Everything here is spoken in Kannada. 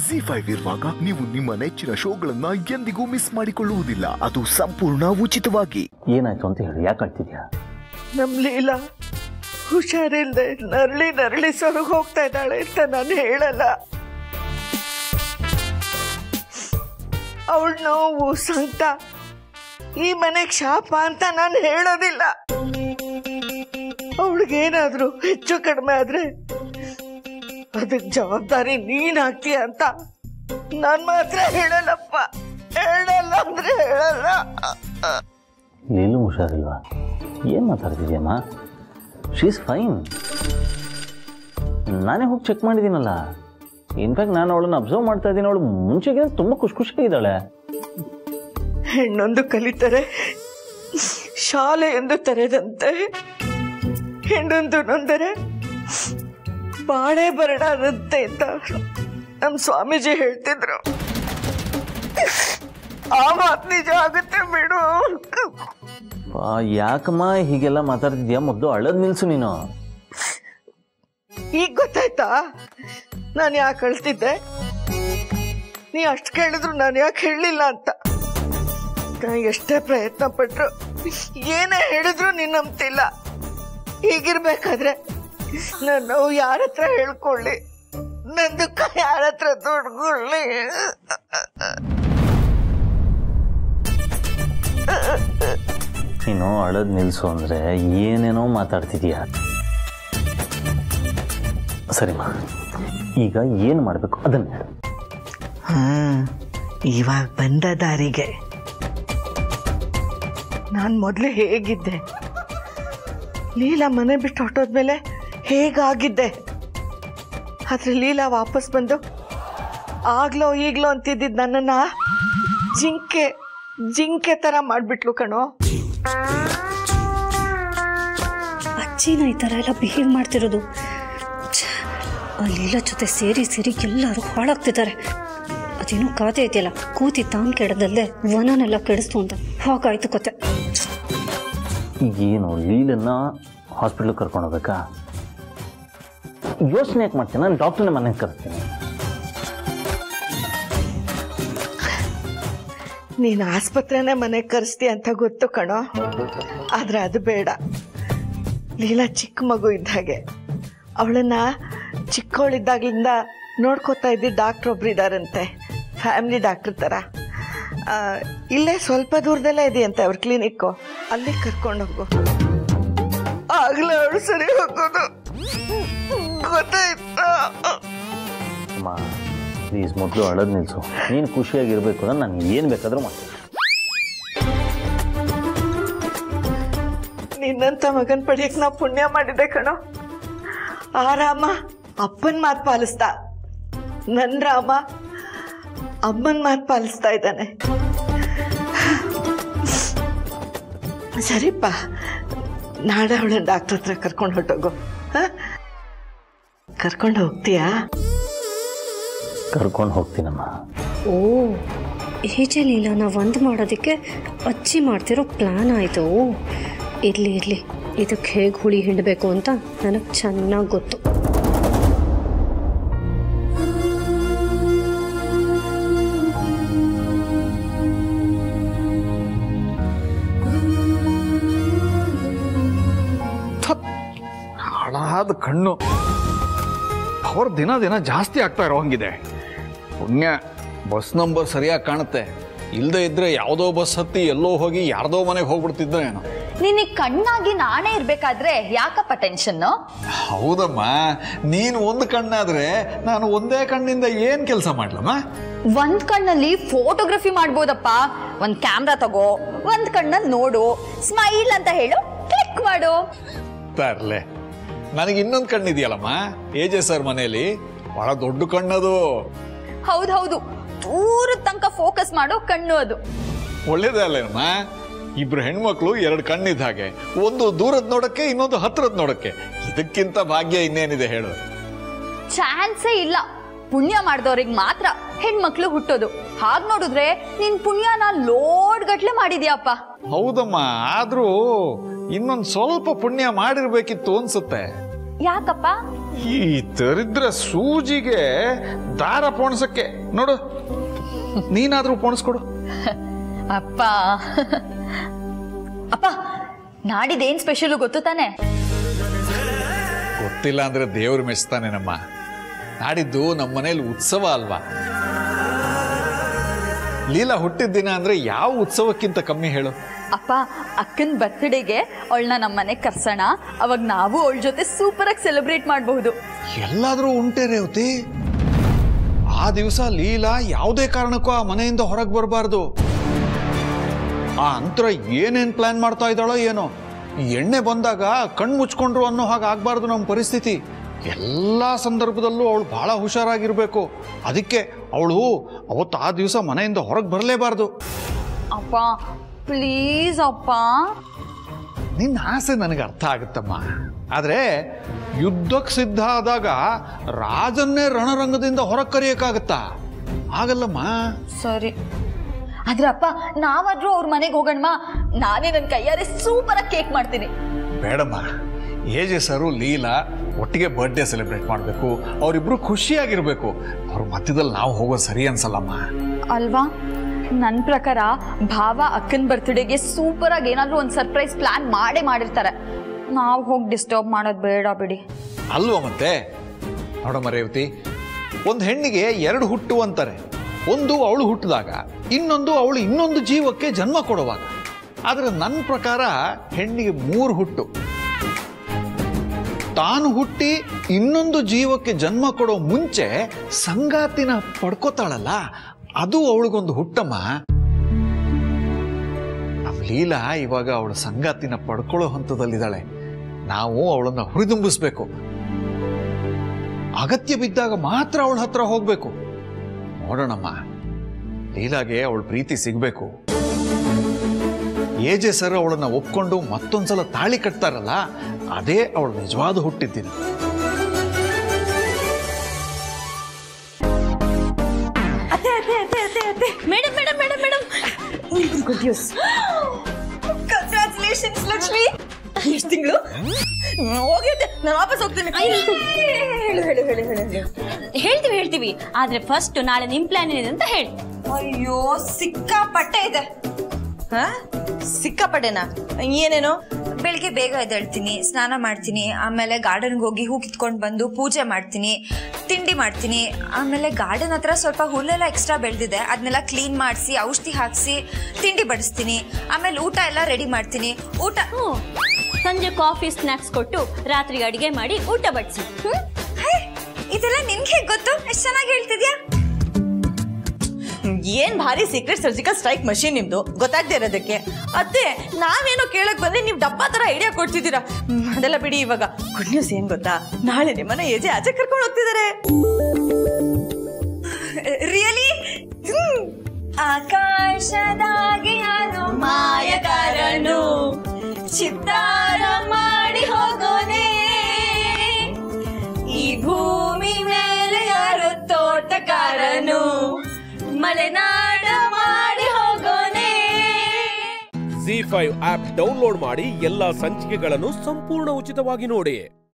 ZEE5 ಇರುವಾಗ ನೀವು ನಿಮ್ಮ ನೆಚ್ಚಿನ ಶೋಗಳನ್ನ ಎಂದಿಗೂ ಮಿಸ್ ಮಾಡಿಕೊಳ್ಳುವುದಿಲ್ಲ. ಅದು ಸಂಪೂರ್ಣ ಉಚಿತವಾಗಿ. ಏನಾಯ್ತು ಅಂತ ಹೇಳಿ, ಯಾಕೆ ಅಳ್ತಿದ್ಯಾ? ನಮ್ ಲೀಲಾ ಹುಷಾರಿಲ್ದೆ ನರಳಿ ಸೊರಗ್ ಹೋಗ್ತಾ ಇದ್ದಾಳೆ ಅಂತ ನಾನು ಹೇಳಲ್ಲ. ಅವಳ ನೋವು ಸಂಕಟ ಈ ಮನೆಗೆ ಶಾಪ ಅಂತ ನಾನು ಹೇಳೋದಿಲ್ಲ. ಅವಳಿಗೇನಾದ್ರೂ ಹೆಚ್ಚು ಕಡಿಮೆ ಆದ್ರೆ ಅದಕ್ಕೆ ಜವಾಬ್ದಾರಿ ನೀನ್ ಹಾಕ್ತೀಯ ಅಂತ ನಾನ್ ಮಾತ್ರ ಹೇಳಲ್ಲಪ್ಪ. ಹೇಳಲ್ಲ ಅಂದ್ರೆ ಹೇಳಲ್ಲ. ಲೀಲು ಹುಷಾರಿಲ್ವಾ? ಏನ್ ಮಾತಾಡ್ತಿದ್ಯಮ್ಮ? She is fine. ನಾನೇ ಹೋಗಿ ಚೆಕ್ ಮಾಡಿದ್ದೀನಲ್ಲ. ಇನ್ಫ್ಯಾಕ್ಟ್ ನಾನು ಅವಳನ್ನ ಅಬ್ಸರ್ವ್ ಮಾಡ್ತಾ ಇದ್ದೀನಿ. ಅವಳು ಮುಂಚೆಗೆ ತುಂಬಾ ಖುಷಿಯಾಗಿದ್ದಾಳೆ. ಹೆಣ್ಣೊಂದು ಕಲಿತಾರೆ ಶಾಲೆ ಎಂದು ತೆರೆದಂತೆ, ಹೆಣ್ಣೊಂದು ನೊಂದರೆ ಬಾಳೆ ಬರಡಾದಂತೆ ಅಂತ ನಮ್ಮ ಸ್ವಾಮೀಜಿ ಹೇಳ್ತಿದ್ರು. ಆ ಮಾತು ನಿಜ ಆಗುತ್ತೆ ಬಿಡು. ಯಾಕಮ್ಮ ಹೀಗೆಲ್ಲ ಮಾತಾಡ್ತಿದ್ಯಾ? ಮೊದಲು ಅಳದ್ ನಿಲ್ಸು ನೀನು. ಈಗ ಗೊತ್ತಾಯ್ತಾ ನಾನು ಯಾಕೆ ಅಳ್ತಿದ್ದೆ? ನೀ ಅಷ್ಟು ಕೇಳಿದ್ರು ನಾನು ಯಾಕೆ ಹೇಳಲಿಲ್ಲ ಅಂತ. ಎಷ್ಟೇ ಪ್ರಯತ್ನ ಪಟ್ರು ಏನೇ ಹೇಳಿದ್ರು ನೀನ್ ನಂಬ್ತಿಲ್ಲ. ಹೀಗಿರ್ಬೇಕಾದ್ರೆ ನಾನು ಯಾರ ಹತ್ರ ಹೇಳ್ಕೊಳ್ಳಿ? ನನ್ನ ದುಃಖ ಯಾರ ಹತ್ರ ದುಡ್ಕೊಳ್ಳಿ? ನೀನು ಅಳದ್ ನಿಲ್ಸು ಅಂದ್ರೆ ಏನೇನೋ ಮಾತಾಡ್ತಿದೀಯ. ಸರಿಮ್ಮ, ಈಗ ಏನು ಮಾಡಬೇಕು ಅದನ್ನ ಹೇಳು. ಇವಾಗ ಬಂದ ದಾರಿಗೆ ನಾನು ಮೊದಲು ಹೇಗಿದ್ದೆ, ಲೀಲಾ ಮನೆ ಬಿಟ್ಟು ಹೊಟ್ಟೋದ್ಮೇಲೆ ಹೇಗಾಗಿದ್ದೆ, ಆದ್ರೆ ಲೀಲಾ ವಾಪಸ್ ಬಂದು ಆಗ್ಲೋ ಈಗ್ಲೋ ಅಂತಿದ್ದಿದ್ದು ನನ್ನನ್ನ ಜಿಂಕೆ ತರ ಮಾಡ್ಬಿಟ್ಲು ಕಣೋ. ಅಜ್ಜಿನ ಈ ತರ ಎಲ್ಲ ಬಿಹೇವ್ ಮಾಡ್ತಿರೋದು. ಆ ಲೀಲಾ ಜೊತೆ ಸೇರಿ ಎಲ್ಲರೂ ಹಾಳಾಗ್ತಿದ್ದಾರೆ. ಅದೇನೋ ಕಾತೆ ಐತಿಯಲ್ಲ, ಕೂತಿ ತಾನ್ ಕೆಡದಲ್ಲದೆ ವನನೆಲ್ಲ ಕೆಡಿಸ್ತು ಅಂತ ಹಾಗಾಯ್ತು ಕತೆ. ಏನು ಲೀಲನ್ನ ಹಾಸ್ಪಿಟ್ಲಿಗೆ ಕರ್ಕೊಂಡು ಹೋಗ್ಬೇಕಾ? ಯೋಚನೆ ಯಾಕೆ ಮಾಡ್ತೀನಿ? ನಾನು ಡಾಕ್ಟರ್ನ ಮನೆಗೆ ಕರ್ತೀನಿ. ನೀನು ಆಸ್ಪತ್ರೆನೇ ಮನೆಗೆ ಕರೆಸ್ತೀಯ ಅಂತ ಗೊತ್ತು ಕಣೋ, ಆದ್ರೆ ಅದು ಬೇಡ. ಲೀಲಾ ಚಿಕ್ಕ ಮಗು ಇದ್ದ ಹಾಗೆ. ಅವಳನ್ನ ಚಿಕ್ಕವಳಿದ್ದಾಗ್ಲಿಂದ ನೋಡ್ಕೋತಾ ಇದ್ದ ಡಾಕ್ಟ್ರ್ ಒಬ್ರು ಇದ್ದಾರಂತೆ, ಫ್ಯಾಮಿಲಿ ಡಾಕ್ಟರ್ ಥರ. ಇಲ್ಲೇ ಸ್ವಲ್ಪ ದೂರದಲ್ಲೇ ಇದೆಯಂತೆ ಅವ್ರ ಕ್ಲಿನಿಕ್ಕು. ಅಲ್ಲಿ ಕರ್ಕೊಂಡು ಹೋಗು. ಆಗ್ಲೇ ಅವಳು ಸರಿ ಹೋಗೋದು. ಗೊತ್ತಾಯ್ತಾ? ಅಮ್ಮ ಪ್ಲೀಸ್ ಮೊದಲು ಅಳದ್ ನಿಲ್ಸು. ನೀನು ಖುಷಿಯಾಗಿರ್ಬೇಕು ಅಂದ್ರೆ ನಾನು ಏನು ಬೇಕಾದ್ರೂ ಮಾಡ್ತೀನಿ. ನಿನ್ನಂತ ಮಗನ್ ಪಡೆಯಕ್ ನಾ ಪುಣ್ಯ ಮಾಡಿದೆ ಕಣೋ. ಆ ರಾಮ ಅಪ್ಪನ್ ಮಾತು ಪಾಲಿಸ್ದ, ನನ್ ರಾಮ ಅಮ್ಮನ್ ಮಾತು ಪಾಲಿಸ್ತಾ ಇದ್ದಾನೆ. ಸರಿಪ್ಪ, ನಾಳೆ ಅವಳನ್ನ ಡಾಕ್ಟರ್ ಹತ್ರ ಕರ್ಕೊಂಡು ಹೊರಟೋಗು. ಕರ್ಕೊಂಡು ಹೋಗ್ತೀಯಾ? ಕರ್ಕೊಂಡು ಹೋಗ್ತೀನಮ್ಮ. ಓ, ಹೇಜೆ ಲೀಲಾನ ಒಂದು ಮಾಡೋದಕ್ಕೆ ಅಜ್ಜಿ ಮಾಡ್ತಿರೋ ಪ್ಲಾನ್ ಆಯಿತು. ಇರಲಿ ಇದಕ್ಕೆ ಹೇಗೆ ಹುಳಿ ಹಿಂಡಬೇಕು ಅಂತ ನನಗೆ ಚೆನ್ನಾಗಿ ಗೊತ್ತು. ಹಾಳಾದ ಕಣ್ಣು ಅವ್ರ ದಿನ ಜಾಸ್ತಿ ಆಗ್ತಾ ಇರೋ ಹಂಗಿದೆ. ಪುಣ್ಯ ಬಸ್ ನಂಬರ್ ಸರಿಯಾಗಿ ಕಾಣುತ್ತೆ. ಇಲ್ಲದೆ ಇದ್ರೆ ಯಾವುದೋ ಬಸ್ ಹತ್ತಿ ಎಲ್ಲೋ ಹೋಗಿ ಯಾರ್ದೋ ಮನೆಗೆ ಹೋಗ್ಬಿಡ್ತಿದ್ದೋ ಏನೋ. ನಿನಗೆ ಕಣ್ಣಾಗಿ ನಾನೇ ಇರ್ಬೇಕಾದ್ರೆ ಯಾಕಪ್ಪ ಟೆನ್ಷನ್? ಹೌದಮ್ಮ, ನೀನು ಒಂದು ಕಣ್ಣಾದ್ರೆ ನಾನು ಒಂದೇ ಕಣ್ಣಿಂದ ಏನ್ ಕೆಲಸ ಮಾಡ್ಲಮ್ಮ? ಒಂದ್ ಕಣ್ಣಲ್ಲಿ ಫೋಟೋಗ್ರಫಿ ಮಾಡ್ಬೋದಪ್ಪ. ಒಂದ್ ಕ್ಯಾಮ್ರಾ ತಗೋ, ಒಂದ್ ಕಣ್ಣಲ್ಲಿ ನೋಡು, ಸ್ಮೈಲ್ ಅಂತ ಹೇಳು, ಕ್ಲಿಕ್ ಮಾಡು. ತರ್ಲೆ, ನನಗೆ ಇನ್ನೊಂದು ಕಣ್ಣಿದೆಯಲ್ಲಮ್ಮ, ಎಜೆ ಸರ್ ಮನೆಯಲ್ಲಿ. ಬಹಳ ದೊಡ್ಡ ಕಣ್ಣದು. ಹೌದು, ದೂರದ ತನಕ ಫೋಕಸ್ ಮಾಡೋ ಕಣ್ಣು ಅದು. ಒಳ್ಳೇದೇ ಅಲ್ಲೇನಮ್ಮ? ಇಬ್ರು ಹೆಣ್ಮಕ್ಳು ಎರಡು ಕಣ್ಣಿದ್ದ ಹಾಗೆ, ಒಂದು ದೂರದ್ ನೋಡಕ್ಕೆ, ಇನ್ನೊಂದು ಹತ್ರದ್ ನೋಡಕ್ಕೆ. ಇದಕ್ಕಿಂತ ಭಾಗ್ಯ ಇನ್ನೇನಿದೆ ಹೇಳು? ಚಾನ್ಸೇ ಇಲ್ಲ. ಪುಣ್ಯ ಮಾಡಿದವ್ರಿಗೆ ಮಾತ್ರ ಹೆಣ್ಮಕ್ಳು ಹುಟ್ಟೋದು. ಹಾಗ್ ನೋಡಿದ್ರೆ ನಿನ್ ಪುಣ್ಯನ ಲೋಡ್ ಗಟ್ಲೆ ಮಾಡಿದ್ಯಾಪ್ಪ. ಹೌದಮ್ಮ, ಆದ್ರೂ ಇನ್ನೊಂದ್ ಸ್ವಲ್ಪ ಪುಣ್ಯ ಮಾಡಿರ್ಬೇಕಿತ್ತು ಅನ್ಸುತ್ತೆ. ಯಾಕಪ್ಪ? ಈ ದರಿದ್ರ ಸೂಜಿಗೆ ದಾರ ಪೋಣಿಸಕ್ಕೆ ನೋಡು, ನೀನಾದ್ರೂ ಪೋಣಿಸ್ಕೊಡು. ಅಪ್ಪ ಅಪ್ಪ, ನಾಡಿದ್ದೇನ್ ಸ್ಪೆಷಲ್ ಗೊತ್ತು ತಾನೆ? ಗೊತ್ತಿಲ್ಲ ಅಂದ್ರೆ ದೇವ್ರು ಮೆಚ್ತಾನೇನಮ್ಮ. ನಾಡಿದ್ದು ನಮ್ಮ ಮನೇಲಿ ಉತ್ಸವ ಅಲ್ವಾ. ಲೀಲಾ ಹುಟ್ಟಿದ ದಿನ ಅಂದ್ರೆ ಯಾವ ಉತ್ಸವಕ್ಕಿಂತ ಕಮ್ಮಿ ಹೇಳು? ಅಪ್ಪ, ಅಕ್ಕನ ಬರ್ತ್ಡೇಗೆ ಅವಳನ್ನ ನಮ್ಮ ಮನೆಗೆ ಕರ್ಸೋಣ. ಅವಾಗ ನಾವು ಅವಳ ಜೊತೆ ಸೂಪರ್ ಆಗಿ ಸೆಲೆಬ್ರೇಟ್ ಮಾಡಬಹುದು. ಎಲ್ಲಾದ್ರೂ ಉಂಟೆ ರೇವತಿ, ಆ ದಿವಸ ಲೀಲಾ ಯಾವುದೇ ಕಾರಣಕ್ಕೂ ಆ ಮನೆಯಿಂದ ಹೊರಗೆ ಬರಬಾರ್ದು. ಆ ಅಂತರ ಏನೇನ್ ಪ್ಲಾನ್ ಮಾಡ್ತಾ ಇದ್ದಾಳೋ ಏನೋ. ಈ ಎಣ್ಣೆ ಬಂದಾಗ ಕಣ್ಣು ಮುಚ್ಕೊಂಡ್ರು ಅನ್ನೋ ಹಾಗೆ ಆಗ್ಬಾರ್ದು ನಮ್ಮ ಪರಿಸ್ಥಿತಿ. ಎಲ್ಲ ಸಂದರ್ಭದಲ್ಲೂ ಅವಳು ಬಹಳ ಹುಷಾರಾಗಿರ್ಬೇಕು. ಅದಕ್ಕೆ ಅವಳು ಅವತ್ತು ಆ ದಿವಸ ಮನೆಯಿಂದ ಹೊರಗೆ ಬರಲೇಬಾರ್ದು. ಅಪ್ಪ ಪ್ಲೀಸ್ ಅಪ್ಪ. ನಿನ್ನ ಆಸೆ ನನಗೆ ಅರ್ಥ ಆಗುತ್ತಮ್ಮ. ಆದ್ರೆ ಯುದ್ಧಕ್ಕೆ ಸಿದ್ಧ ಆದಾಗ ರಾಜನ್ನೇ ರಣರಂಗದಿಂದ ಹೊರಗೆ ಕರೆಯಕ್ಕಾಗತ್ತಾ? ಆಗಲ್ಲಮ್ಮ. ಸರಿ, ಆದ್ರೆ ಅಪ್ಪ ನಾವಾದ್ರೂ ಅವ್ರ ಮನೆಗೆ ಹೋಗೋಣಮ್ಮ. ನಾನೇ ನನ್ನ ಕೈಯಾರೆ ಸೂಪರ್ ಆಗಿ ಕೇಕ್ ಮಾಡ್ತೀನಿ. ಬೇಡಮ್ಮ, ಏಜೆ ಸರು ಲೀಲಾ ಒಟ್ಟಿಗೆ ಬರ್ಡೇ ಸೆಲೆಬ್ರೇಟ್ ಮಾಡಬೇಕು. ಅವರಿಬ್ರು ಖುಷಿಯಾಗಿರ್ಬೇಕು. ಅವ್ರ ಮಧ್ಯದಲ್ಲಿ ನಾವು ಹೋಗೋದು ಸರಿ ಅನ್ಸಲ್ಲಮ್ಮ. ಅಲ್ವಾ? ನನ್ನ ಪ್ರಕಾರ ಭಾವ ಅಕ್ಕನ ಬರ್ತ್ಡೇಗೆ ಸೂಪರ್ ಆಗಿ ಏನಾದ್ರೂ ಒಂದು ಸರ್ಪ್ರೈಸ್ ಪ್ಲಾನ್ ಮಾಡಿರ್ತಾರೆ. ನಾವು ಹೋಗಿ ಡಿಸ್ಟರ್ಬ್ ಮಾಡೋದು ಬೇಡ ಬಿಡಿ. ಅಲ್ವಾ ಮತ್ತೆ? ನೋಡಮ್ಮ ರೇವತಿ, ಒಂದು ಹೆಣ್ಣಿಗೆ 2 ಹುಟ್ಟು ಅಂತಾರೆ. ಒಂದು ಅವಳು ಹುಟ್ಟಿದಾಗ, ಇನ್ನೊಂದು ಅವಳು ಇನ್ನೊಂದು ಜೀವಕ್ಕೆ ಜನ್ಮ ಕೊಡುವಾಗ. ಆದ್ರೆ ನನ್ನ ಪ್ರಕಾರ ಹೆಣ್ಣಿಗೆ 3 ಹುಟ್ಟು. ತಾನು ಹುಟ್ಟಿ ಇನ್ನೊಂದು ಜೀವಕ್ಕೆ ಜನ್ಮ ಕೊಡೋ ಮುಂಚೆ ಸಂಗಾತಿನ ಪಡ್ಕೋತಾಳಲ್ಲ, ಅದು ಅವಳಿಗೊಂದು ಹುಟ್ಟಮ್ಮ. ನಮ್ಮ ಲೀಲಾ ಇವಾಗ ಅವಳ ಸಂಗಾತಿನ ಪಡ್ಕೊಳ್ಳೋ ಹಂತದಲ್ಲಿದ್ದಾಳೆ. ನಾವು ಅವಳನ್ನ ಹುರಿದುಂಬಿಸ್ಬೇಕು. ಅಗತ್ಯ ಬಿದ್ದಾಗ ಮಾತ್ರ ಅವಳ ಹತ್ರ ಹೋಗ್ಬೇಕು. ನೋಡೋಣಮ್ಮ, ಲೀಲಾಗೆ ಅವಳ ಪ್ರೀತಿ ಸಿಗ್ಬೇಕು. ಏಜೆ ಸರ್ ಅವಳನ್ನ ಒಪ್ಕೊಂಡು ಮತ್ತೊಂದ್ಸಲ ತಾಳಿ ಕಟ್ತಾರಲ್ಲ, ಅದೇ ಅವಳ ನಿಜವಾದ ಹುಟ್ಟಿದ್ದಿನ. Madam madam madam madam, good news. Congratulations Lakshmi. ಎಷ್ಟು ತಿಂಗಳು ಹೋಗಿದ್ದೆ, ನಾನು ವಾಪಸ್ ಹೋಗ್ತೀನಿ. ಹೇಳ್ತೀವಿ, ಆದ್ರೆ ಫಸ್ಟ್ ನಾಳೆ ನಿಮ್ ಪ್ಲಾನ್ ಏನಿದೆ ಅಂತ ಹೇಳಿ. ಅಯ್ಯೋ ಸಿಕ್ಕಾಪಟ್ಟೆ ಇದೆ. ಸಿಕ್ಕಾಪಟ್ಟೆನಾ? ಏನೇನು? ಬೆಳಿಗ್ಗೆ ಬೇಗ ಎದ್ದೇಳ್ತೀನಿ, ಸ್ನಾನ ಮಾಡ್ತೀನಿ, ಆಮೇಲೆ ಗಾರ್ಡನ್ಗೆ ಹೋಗಿ ಹೂ ಕಿತ್ಕೊಂಡು ಬಂದು ಪೂಜೆ ಮಾಡ್ತೀನಿ, ತಿಂಡಿ ಮಾಡ್ತೀನಿ. ಆಮೇಲೆ ಗಾರ್ಡನ್ ಹತ್ರ ಸ್ವಲ್ಪ ಹುಲ್ಲೆಲ್ಲ ಎಕ್ಸ್ಟ್ರಾ ಬೆಳೆದಿದೆ, ಅದನ್ನೆಲ್ಲ ಕ್ಲೀನ್ ಮಾಡಿಸಿ ಔಷಧಿ ಹಾಕಿಸಿ ತಿಂಡಿ ಬಡಿಸ್ತೀನಿ. ಆಮೇಲೆ ಊಟ ಎಲ್ಲ ರೆಡಿ ಮಾಡ್ತೀನಿ. ಊಟ ಸಂಜೆ ಕಾಫಿ ಸ್ನಾಕ್ಸ್ ಕೊಟ್ಟು ರಾತ್ರಿಗೆ ಅಡಿಗೆ ಮಾಡಿ ಊಟ ಬಡಿಸಿ. ಇದೆಲ್ಲ ನಿನ್ಗೆ ಗೊತ್ತು? ಎಷ್ಟು ಚೆನ್ನಾಗಿ ಹೇಳ್ತಿದ್ಯಾ. ಏನ್ ಭಾರಿ ಸೀಕ್ರೆಟ್ ಸರ್ಜಿಕಲ್ ಸ್ಟ್ರೈಕ್ ಮಷೀನ್ ನಿಮ್ದು, ಗೊತ್ತಾಗದೆ ಇರೋದಕ್ಕೆ. ಅದೇ ನಾವೇನೋ ಕೇಳಕ್ ಬಂದ್ರೆ ನೀವು ಡಬ್ಬಾ ತರ ಐಡಿಯಾ ಕೊಡ್ತಿದ್ದೀರಾ. ಅದೆಲ್ಲ ಬಿಡಿ. ಇವಾಗ ಗುಡ್ ನ್ಯೂಸ್ ಏನ್ ಗೊತ್ತಾ? ನಾಳೆ ನಿಮ್ಮನ್ನ ಏಜೆ ಆಚೆ ಕರ್ಕೊಂಡು ಹೋಗ್ತಿದ್ದಾರೆ. ರಿಯಲಿ? ಆಕಾಶದಾಗೆ ಯಾರೋ ಮಾಯಗಾರನು ಚಿತ್ತಾರ ಮಾಡಿ ಹೋಗೋನೆ, ಈ ಭೂಮಿ ಮೇಲೆ ಯಾರೋ ತೋಟಗಾರನು ಮಲೆನಾಡ ಮಾಡಿ ಹೋಗೋನೆ. ZEE5 ಆಪ್ ಡೌನ್ಲೋಡ್ ಮಾಡಿ ಎಲ್ಲಾ ಸಂಚಿಕೆಗಳನ್ನು ಸಂಪೂರ್ಣ ಉಚಿತವಾಗಿ ನೋಡಿ.